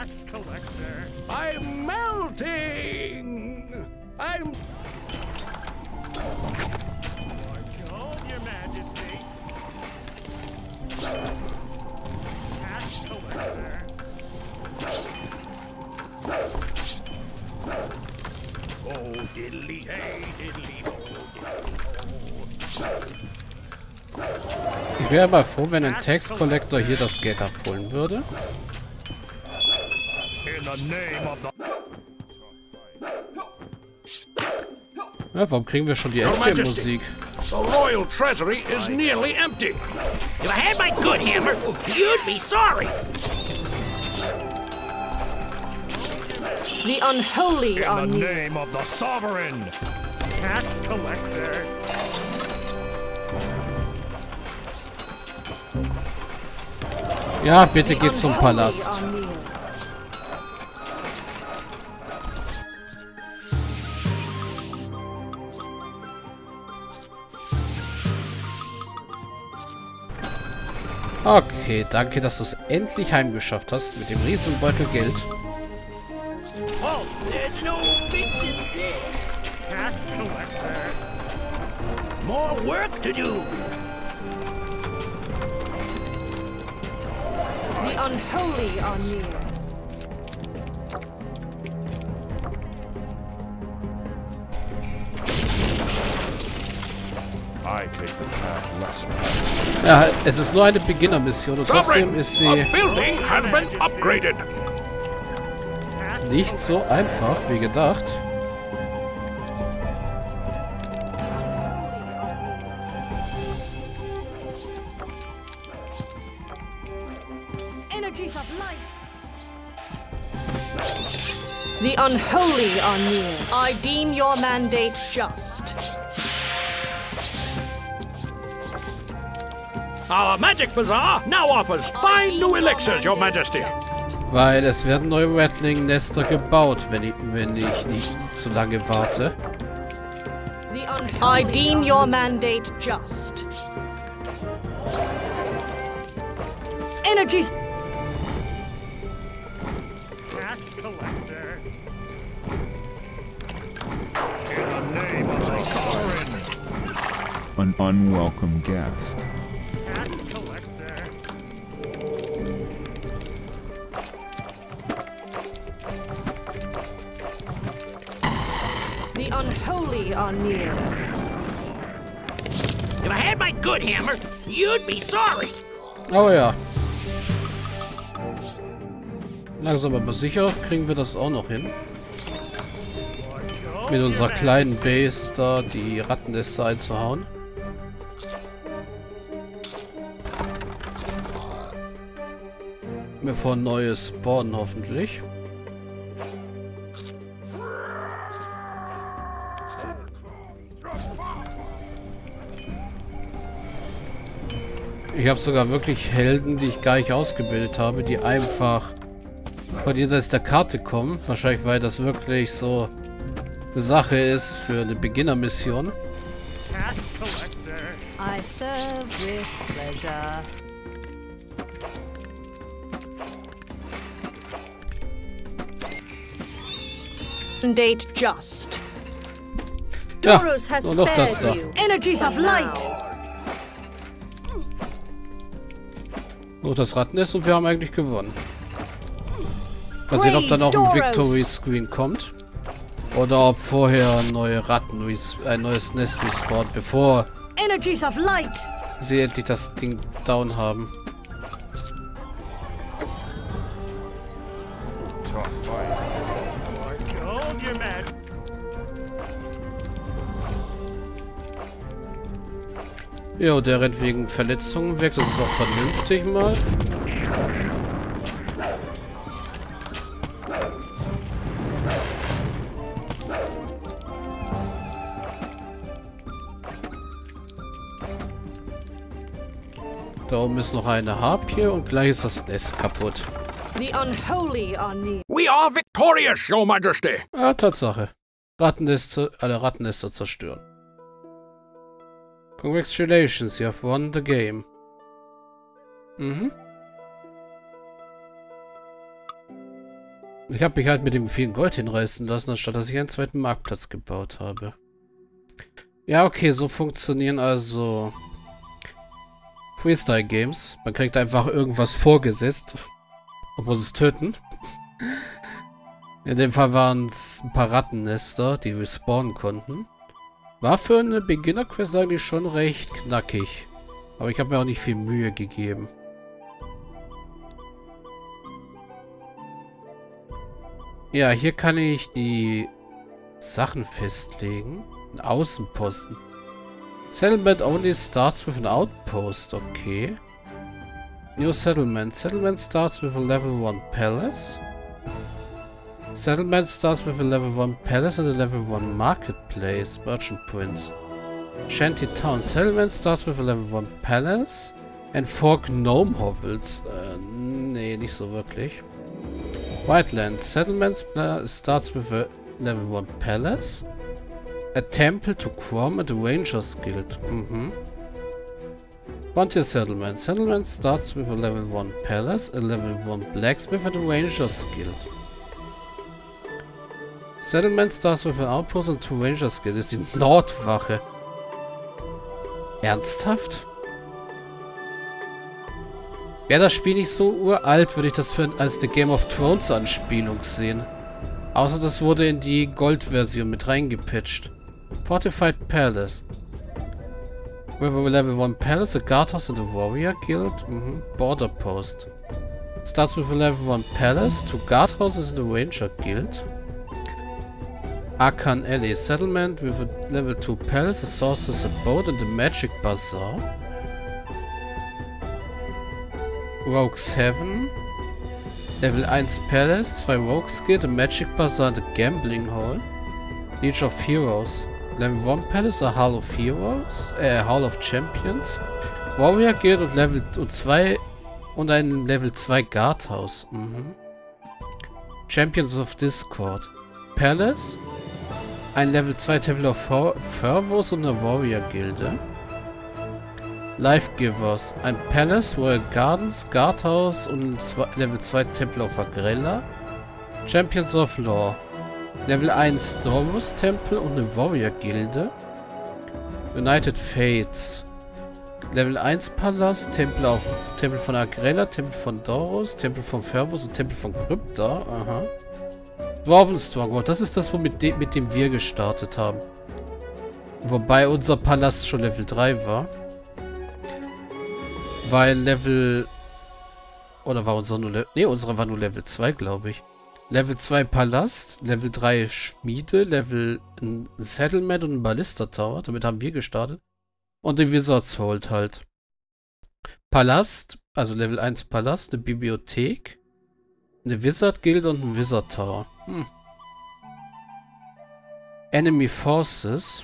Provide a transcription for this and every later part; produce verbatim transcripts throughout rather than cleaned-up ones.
Tax collector. I'm melting! I'm... More gold, Your Majesty. Tax collector. Oh, diddly hey, diddly ho, diddly ho. Ich wäre mal froh, wenn ein Tax Collector hier das Geld abholen würde. In the name of the... Ja, warum kriegen wir schon die Endgame-Musik? The royal treasury is nearly empty. If I had my good hammer, you'd be sorry. The unholy are In the near. name of the sovereign. Tax collector. Ja, bitte geht zum Palast. Are near. Okay, danke, dass du es endlich heimgeschafft hast mit dem Riesenbeutel Geld. Oh, there's no fixing this. Tax collector. More work to do. The unholy are near. I take the path less. Ja, es ist nur eine Beginner-Mission und trotzdem ist A sie building has been upgraded. nicht so einfach wie gedacht. Energies of light. The unholy are near. I deem your mandate just. Our magic bazaar now offers fine new elixirs, Your Majesty. Weil es werden neue Rattling-Nester gebaut, wenn ich, wenn ich nicht zu lange warte. The un I deem your mandate just. Energies. Tax collector. In the name of the sovereign. An unwelcome guest. Tax collector. The unholy are near. If I had my good hammer, you'd be sorry. Oh ja. Langsam aber sicher kriegen wir das auch noch hin. Mit unserer kleinen Base da die Rattennester einzuhauen. Bevor neue spawnen hoffentlich. Ich habe sogar wirklich Helden, die ich gar nicht ausgebildet habe, die einfach von jenseits der Karte kommen. Wahrscheinlich, weil das wirklich so eine Sache ist für eine Beginner-Mission. Tax collector. I serve with pleasure. Mandate just. Ja, Doros has nur noch das da. spared you. Energies of light. Nur das Rattennest und wir haben eigentlich gewonnen. Mal sehen, ob dann auch ein Victory Screen kommt. Oder ob vorher neue Ratten, ein neues Nest respawnt, bevor Energies of light. sie endlich das Ding down haben. Tough fight. More gold, Your Majesty. Ja, der rennt wegen Verletzungen weg. Das ist auch vernünftig mal. Da oben ist noch eine Harpie und gleich ist das Nest kaputt. The unholy are near. We are victorious, Your Majesty. Ja, Tatsache. Rattennester, alle Rattennester zerstören. Congratulations, you have won the game. Mhm. Ich habe mich halt mit dem vielen Gold hinreißen lassen, anstatt dass ich einen zweiten Marktplatz gebaut habe. Ja, okay, so funktionieren also Freestyle-Games. Man kriegt einfach irgendwas vorgesetzt und muss es töten. In dem Fall waren es ein paar Rattennester, die respawnen konnten. War für eine Beginner-Quest eigentlich schon recht knackig. Aber ich habe mir auch nicht viel Mühe gegeben. Ja, hier kann ich die Sachen festlegen. Ein Außenposten. Settlement only starts with an outpost. Okay. New settlement. Settlement starts with a level one palace. Settlement starts with a level one palace and a level one marketplace. Merchant points. Shanty town. Settlement starts with a level one palace and four gnome hovels. Äh, nee, nicht so wirklich. Whiteland. Settlement starts with a level one palace, a temple to Crom and a Rangers Guild. Mhm. Frontier Settlement. Settlement starts with a level one palace, a level one blacksmith and a Rangers Guild. Settlement starts with an outpost and two Rangers Guild. Das ist die Nordwache. Ernsthaft? Wäre das Spiel nicht so uralt, würde ich das für als eine Game of Thrones Anspielung sehen. Außer das wurde in die Gold-Version mit reingepatcht. Fortified Palace. With a level one palace, a guardhouse and a warrior guild. Mhm. Border Post. Starts with a level one palace, two guardhouses and a ranger guild. Arcan Alley. Settlement with a level two palace, a sorcerer's abode and a magic bazaar. Rogue seven. Level one Palace, two Rogues Guild, a Magic Bazaar and a Gambling Hall. Legion of Heroes. Level one Palace, a Hall of Heroes, äh, Hall of Champions. Warrior Guild und Level zwei und ein Level zwei Guardhouse. Mhm. Champions of Discord. Palace. Ein Level zwei Temple of Fervors und eine Warrior Gilde. Life Givers. Ein Palace, Royal Gardens, Guardhouse und ein Level zwei Temple of Agrella. Champions of Law. Level eins Dormus Tempel und eine Warrior Gilde. United Fates. Level eins Palast, Tempel auf Tempel von Agrella, Tempel von Doros, Tempel von Fervos und Tempel von Krypta. Aha. Dwarven Stronghold. Das ist das, womit de mit dem wir gestartet haben. Wobei unser Palast schon Level drei war. Weil Level... Oder war unser nur Level... Ne, unsere war nur Level zwei, glaube ich. Level zwei Palast, Level drei Schmiede, Level ein Settlement und ein Ballista Tower. Damit haben wir gestartet. Und den Wizards Hold halt. Palast, also Level eins Palast, eine Bibliothek, eine Wizard Guild und ein Wizard Tower. Hm. Enemy Forces.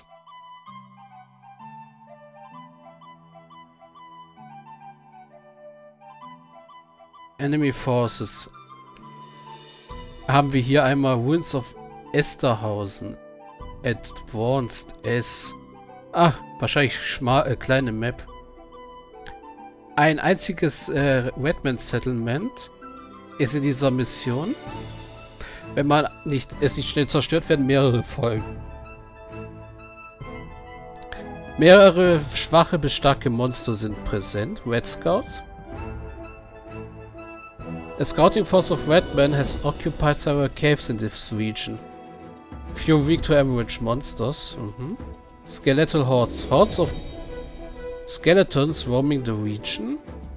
Enemy Forces. Haben wir hier einmal Ruins of Esterhausen. Advanced S. Ah, wahrscheinlich schmal, äh, kleine Map. Ein einziges äh, Redman Settlement ist in dieser Mission. Wenn man nicht, es nicht schnell zerstört, werden mehrere folgen. Mehrere schwache bis starke Monster sind präsent. Red Scouts. A scouting force of Redmen has occupied several caves in this region. Few weak to average monsters. Mhm. Skeletal hordes. Hordes of skeletons roaming the region.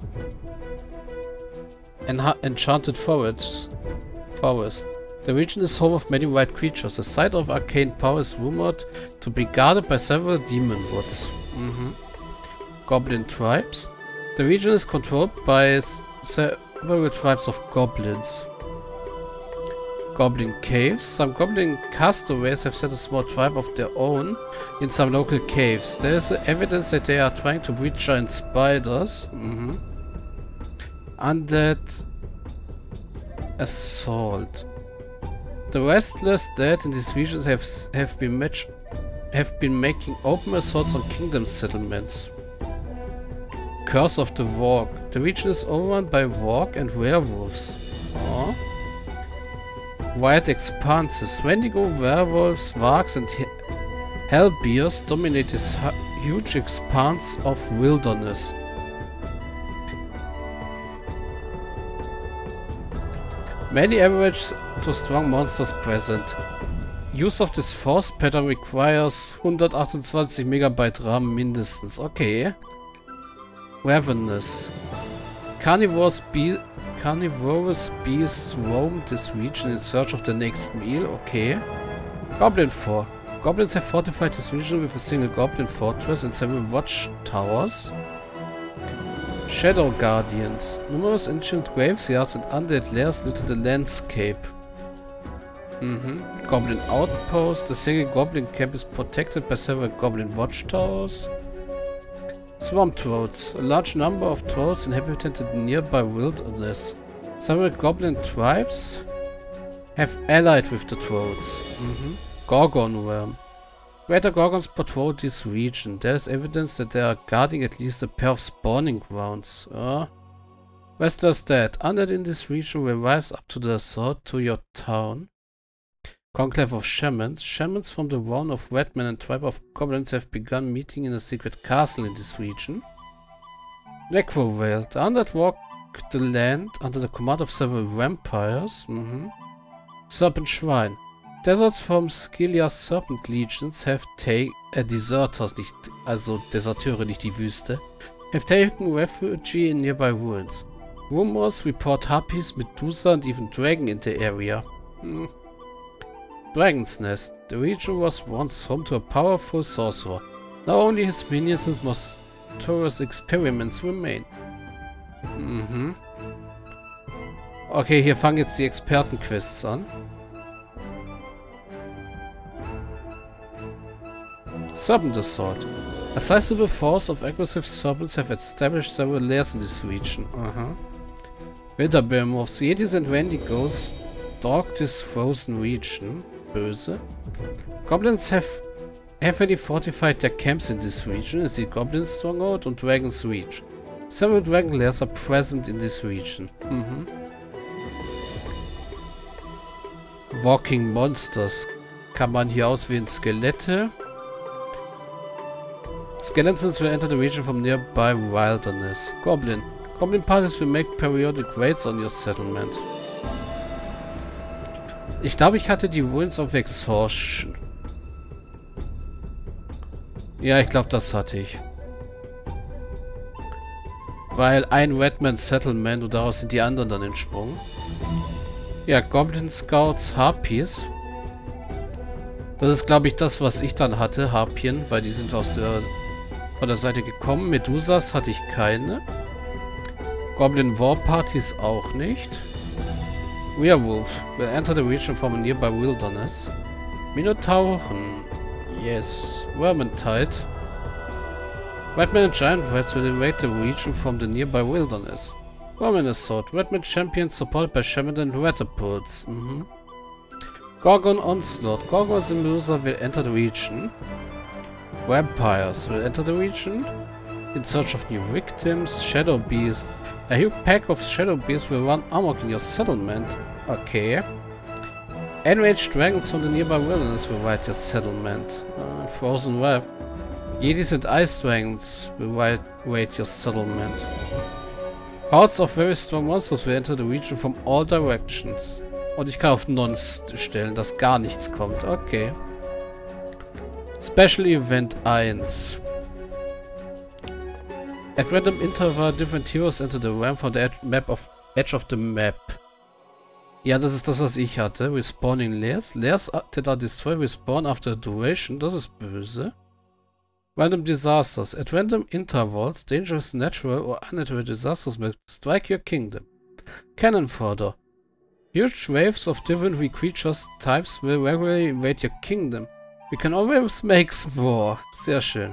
Enha enchanted forests. Forest. The region is home of many wild creatures. The site of arcane power is rumored to be guarded by several demon woods. Mhm. Goblin tribes. The region is controlled by several tribes of goblins. Goblin caves. Some goblin castaways have set a small tribe of their own in some local caves. There is evidence that they are trying to breed giant spiders. Mhm. Undead assault. The restless dead in these regions have have been match have been making open assaults on kingdom settlements. Curse of the Warg. The region is overrun by warg and werewolves. Oh. Wide expanses. Wendigo, werewolves, wargs, and he hellbears dominate this huge expanse of wilderness. Many average to strong monsters present. Use of this force pattern requires hundertachtundzwanzig Megabyte RAM mindestens. Okay. Ravenous. Carnivorous, be carnivorous beasts roam this region in search of the next meal. Okay. Goblin Fort. Goblins have fortified this region with a single goblin fortress and several watchtowers. Shadow Guardians. Numerous ancient graveyards and undead lairs litter the landscape. Mm-hmm. Goblin Outpost. The single goblin camp is protected by several goblin watchtowers. Swamp Trolls. A large number of trolls inhabited the nearby wilderness. Several goblin tribes have allied with the trolls. Mm-hmm. Gorgon Worm. Greater Gorgons patrol this region. There is evidence that they are guarding at least a pair of spawning grounds. Uh, Wrestler's Dead. Undead in this region will rise up to the assault to your town. Conclave of Shamans. Shamans from the Round of Redmen and Tribe of Goblins have begun meeting in a secret castle in this region. Necrovale. The undead walk the land under the command of several vampires. Mm-hmm. Serpent Shrine. Deserts from Skilia's Serpent Legions have taken, äh, Deserters, nicht, also Deserteure, nicht die Wüste, have taken refuge in nearby ruins. Rumors report Harpies, Medusa and even Dragon in the area. Hmm. Dragon's Nest. The region was once home to a powerful sorcerer. Now only his minions and monstrous experiments remain. Mhm. Okay, hier fangen jetzt die Expertenquests an. Serpent Assault. A sizable force of aggressive serpents have established several lairs in this region. Uh-huh. Winterbehemoths. Yetis and Wendigos stalk this frozen region. Böse. Goblins have heavily fortified their camps in this region as the Goblin Stronghold und Dragon's Reach. Several dragon lairs are present in this region. Mhm. Walking Monsters. Kann man hier auswählen Skelette. Skeletons will enter the region from nearby wilderness. Goblin. Goblin parties will make periodic raids on your settlement. Ich glaube, ich hatte die Ruins of Exhaustion. Ja, ich glaube, das hatte ich. Weil ein Redman Settlement und daraus sind die anderen dann entsprungen. Ja, Goblin Scouts Harpies. Das ist, glaube ich, das, was ich dann hatte. Harpien, weil die sind aus der von der Seite gekommen. Medusas hatte ich keine. Goblin War Parties auch nicht. Werewolf will enter the region from a nearby wilderness. Minotauren. Yes. Vermintide. Redman and Giant Rats will invade the region from the nearby wilderness. Vermin Assault. Redman champions supported by Shaman and Ratapults. Mhm. Gorgon Onslaught. Gorgons and Medusa will enter the region. Vampires will enter the region in search of new victims. Shadow Beast. A huge pack of Shadow Beasts will run amok in your settlement. Okay. Enraged dragons from the nearby wilderness will raid your settlement. Uh, Frozen Wrath. Yetis and Ice Dragons will raid your settlement. Hordes of very strong monsters will enter the region from all directions. Und ich kann auf Nons stellen, dass gar nichts kommt. Okay. Special Event eins. At random interval, different heroes enter the realm from the edge, map of, edge of the map. Ja, das ist das, was ich hatte. Respawning Lairs. Lairs that are destroyed respawn after a duration. Das ist böse. Random disasters. At random intervals, dangerous natural or unnatural disasters may strike your kingdom. Cannon Fodder. Huge waves of different creatures types will regularly invade your kingdom. We can always make more. Sehr schön.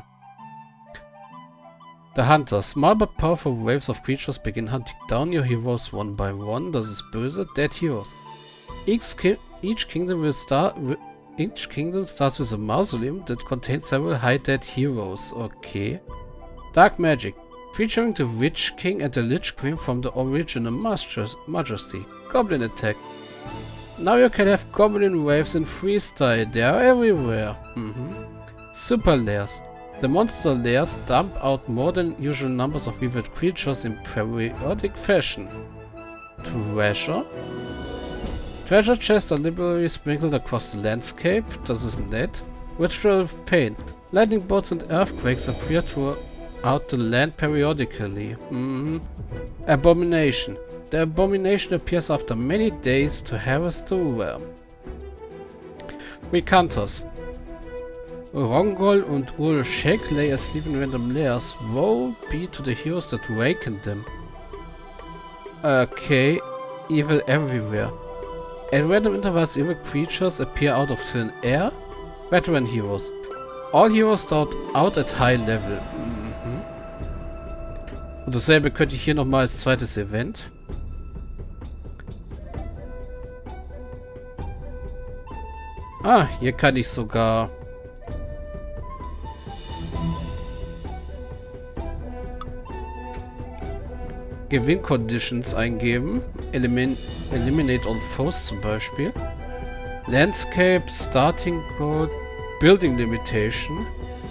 The Hunter. Small but powerful waves of creatures begin hunting down your heroes one by one. Das ist böse. Dead Heroes. Each, ki each kingdom will start. Each kingdom starts with a mausoleum that contains several high dead heroes. Okay. Dark Magic. Featuring the Witch King and the Lich Queen from the original Majesty. Goblin Attack. Now you can have goblin waves in freestyle. They are everywhere. Mhm. Super layers. The monster layers dump out more than usual numbers of vivid creatures in periodic fashion. Treasure. Treasure chests are liberally sprinkled across the landscape. Das ist nett. Ritual of Pain. Lightning bolts and earthquakes appear throughout the land periodically. Mm-hmm. Abomination. The abomination appears after many days to harvest the realm. Recanters. Rongol und Ul-Shek lay asleep in random layers. Woe be to the heroes that wakened them. Okay. Evil everywhere. At random intervals, evil creatures appear out of thin air. Veteran heroes. All heroes start out at high level. Mhm. Und dasselbe könnte ich hier nochmal als zweites Event. Ah, hier kann ich sogar... Gewinn-Conditions eingeben. Elimin Eliminate all foes zum Beispiel. Landscape, Starting Code, Building Limitation.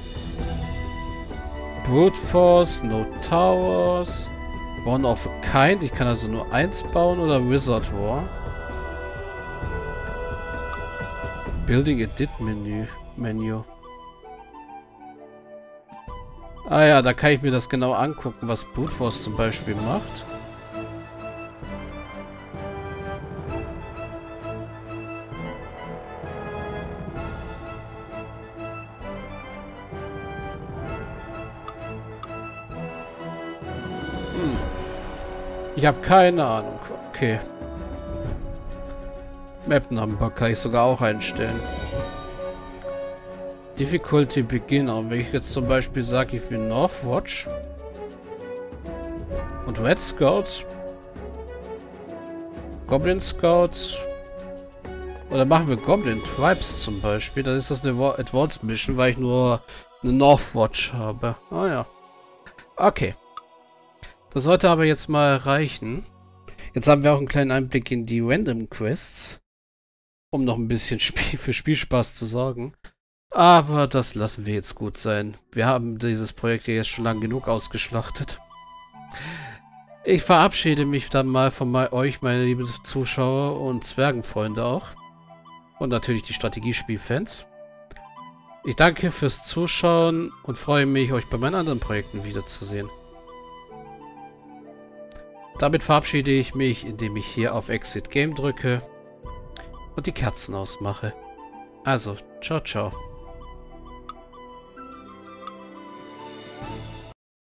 Brute Force, No Towers. One of a Kind. Ich kann also nur eins bauen oder Wizard War. Building Edit Menü. Menü. Ah ja, da kann ich mir das genau angucken, was Brute Force zum Beispiel macht. Hm. Ich habe keine Ahnung. Okay. Map Number kann ich sogar auch einstellen. Difficulty Beginner. Wenn ich jetzt zum Beispiel sage, ich will Northwatch und Red Scouts, Goblin Scouts, oder machen wir Goblin Tribes zum Beispiel, dann ist das eine Advanced Mission, weil ich nur eine Northwatch habe. Ah ja. Okay. Das sollte aber jetzt mal reichen. Jetzt haben wir auch einen kleinen Einblick in die Random Quests, um noch ein bisschen Spiel für Spielspaß zu sorgen. Aber das lassen wir jetzt gut sein. Wir haben dieses Projekt ja jetzt schon lang genug ausgeschlachtet. Ich verabschiede mich dann mal von euch, meine lieben Zuschauer und Zwergenfreunde auch. Und natürlich die Strategiespielfans. Ich danke fürs Zuschauen und freue mich, euch bei meinen anderen Projekten wiederzusehen. Damit verabschiede ich mich, indem ich hier auf Exit Game drücke und die Kerzen ausmache. Also, ciao, ciao.